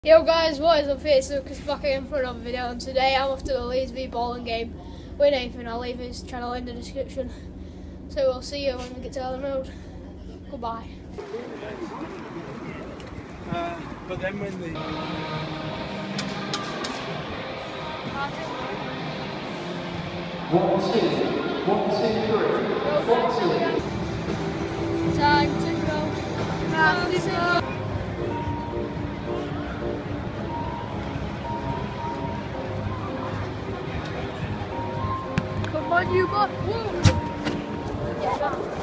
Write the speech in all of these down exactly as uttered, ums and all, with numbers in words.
Yo guys, what is up? It's Lucas back again for another video, and today I'm off to the Leeds v Bolton game with Nathan. I'll leave his channel in the description. So we'll see you when we get to Ellen Road. Goodbye. Uh, but then when the... One, two, one, two, three, one, two. Time to go. Time to go. Come on, you bot. Yeah.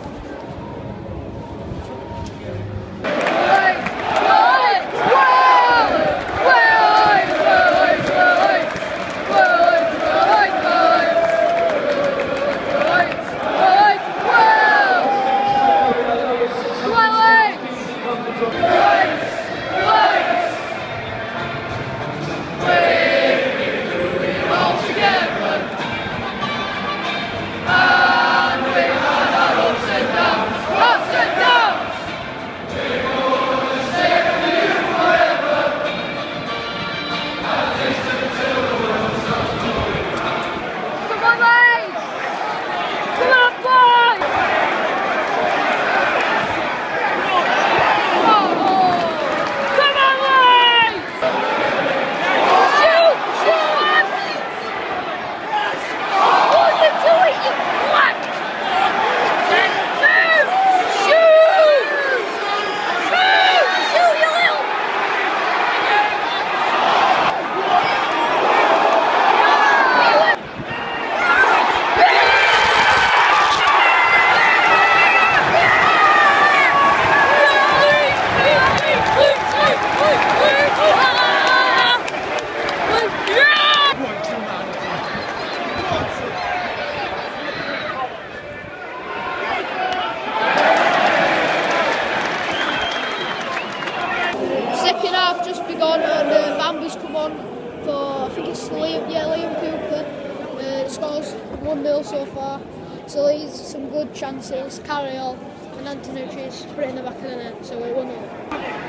Second half just begun and uh, Bambi's come on for, I think it's Liam, yeah, Liam Cooper. Uh, the score's one nil so far. So Leeds some good chances, carry on, and Antonucci's put it in the back of the net, so we're one nil.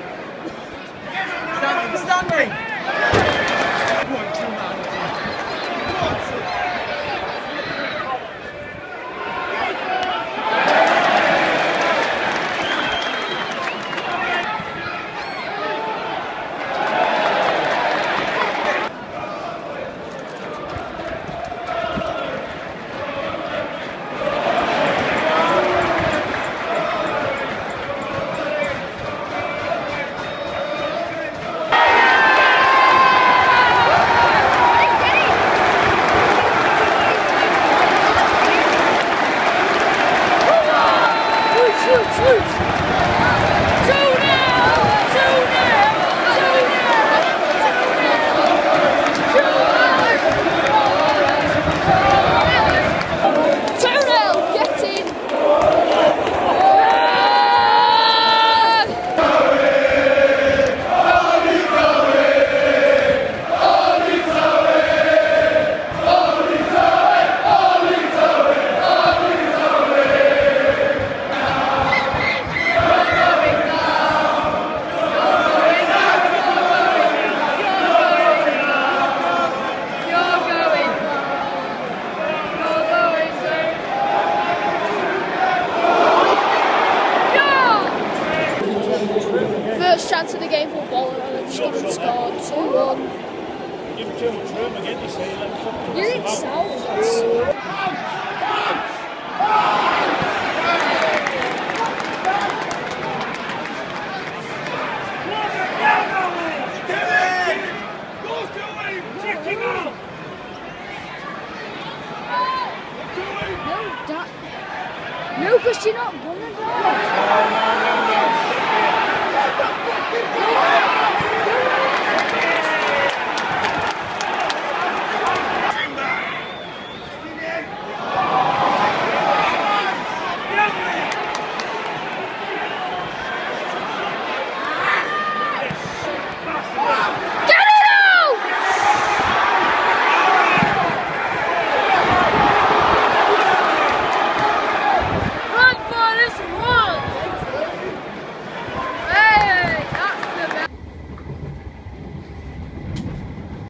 Standing! First chance of the game for Bolton, and I've just gone and scored two one. Give him too much room again, you say. Let him fucking You're in South. No, that. No, because you're not